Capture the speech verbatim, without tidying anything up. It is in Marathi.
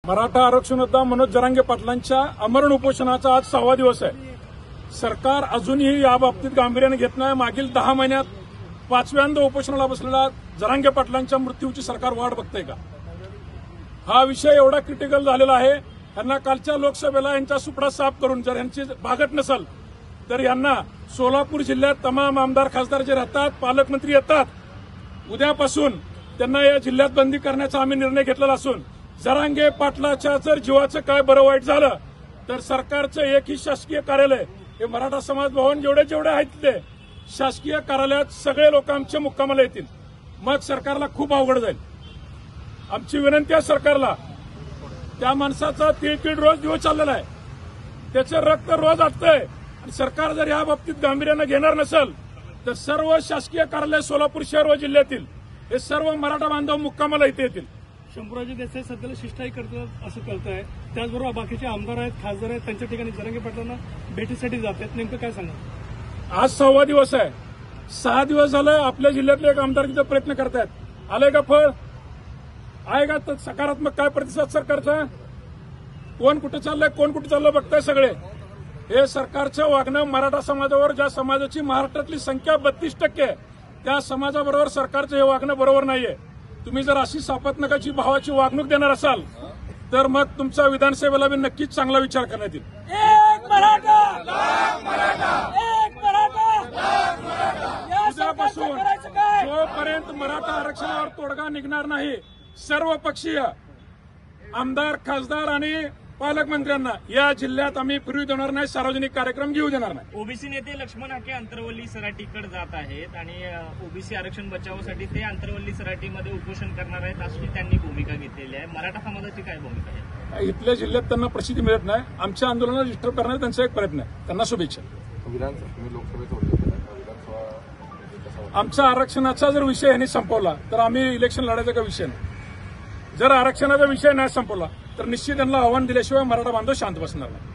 मराठा आरक्षण योद्धा मनोज जरांगे पाटलांच्या अमरण उपोषणाचा आज सहावा दिवस आहे. सरकार अजूनही या बाबतीत गांभीर्याने घेत नाही. मागील दहा महिन्यात पाचव्यांदा उपोषणाला बसलेला जरांगे पाटलांच्या मृत्यूची सरकार वाट बघतंय का? हा विषय एवढा क्रिटिकल झालेला आहे. यांना कालच्या लोकसभेला यांचा सुपडा साफ करून जर यांची भागत नसेल तर यांना सोलापूर जिल्ह्यात तमाम आमदार खासदार जे राहतात, पालकमंत्री येतात, उद्यापासून त्यांना या जिल्ह्यात बंदी करण्याचा आम्ही निर्णय घेतलेला असून जरांगे पाटलाच्या जर जीवाचं काय बरं वाईट झालं तर सरकारचं एकही शासकीय कार्यालय हे मराठा समाज भवन जेवढे जेवढे आहेत ते शासकीय कार्यालयात सगळे लोक आमच्या मुक्कामाला येतील. मग सरकारला खूप अवघड जाईल. आमची विनंती आहे सरकारला, त्या माणसाचा तिळकिळ रोज दिवस चाललेला आहे, त्याचं रक्त रोज आटतंय आणि सरकार जर या बाबतीत गांभीर्यानं घेणार नसेल तर सर्व शासकीय कार्यालय सोलापूर शहर व जिल्ह्यातील हे सर्व मराठा बांधव मुक्कामाला इथे येतील. शंभूराजे देसाई सध्याला शिष्टाई करतात असं कळतंय. त्याचबरोबर बाकीचे आमदार आहेत, खासदार आहेत, त्यांच्या ठिकाणी जरांगे पाटलांना भेटीसाठी जात आहेत. नेमकं काय सांगा? आज सहावा दिवस आहे. सहा दिवस झालं आपल्या जिल्ह्यातले एक आमदार तिथे प्रयत्न करतायत. आलंय का फळ? आहे का सकारात्मक काय प्रतिसाद सरकारचा? कोण कुठे चाललंय, कोण कुठे चाललंय बघताय सगळे. हे सरकारचं वागणं मराठा समाजावर, ज्या समाजाची महाराष्ट्रातली संख्या बत्तीस टक्के आहे त्या समाजाबरोबर सरकारचं हे वागणं बरोबर नाहीये. तुम्ही जर अशी सापत्नकाची भावाची वागणूक देणार असाल तर मग तुमचा विधानसभेला बी नक्कीच चांगला विचार करण्यात येईल. एक मराठा, लाख मराठा, एक मराठा, लाख मराठा. उद्यापासून जोपर्यंत मराठा आरक्षणावर तोडगा निघणार नाही, सर्व पक्षीय आमदार, खासदार आणि पालकमंत्र्यांना या जिल्ह्यात आम्ही फिरू देणार नाही, सार्वजनिक कार्यक्रम घेऊ देणार नाही. ओबीसी नेते लक्ष्मण हाके अंतरवली सराटीकडे जात आहेत आणि ओबीसी आरक्षण बचावासाठी ते अंतरवली सराटीमध्ये उपोषण करणार आहेत अशी त्यांनी भूमिका घेतलेली आहे. मराठा समाजाची काय भूमिका आहे? इथल्या जिल्ह्यात त्यांना प्रसिद्धी मिळत नाही. आमच्या आंदोलनाला डिस्टर्ब करण्याचा त्यांचा एक प्रयत्न आहे. त्यांना शुभेच्छा. आमचा आरक्षणाचा जर विषय यांनी संपवला तर आम्ही इलेक्शन लढायचा का विषय नाही. जर आरक्षणाचा विषय नाही संपवला तर निश्चित त्यांना आव्हान दिल्याशिवाय मराठा बांधव शांत बसणार नाही.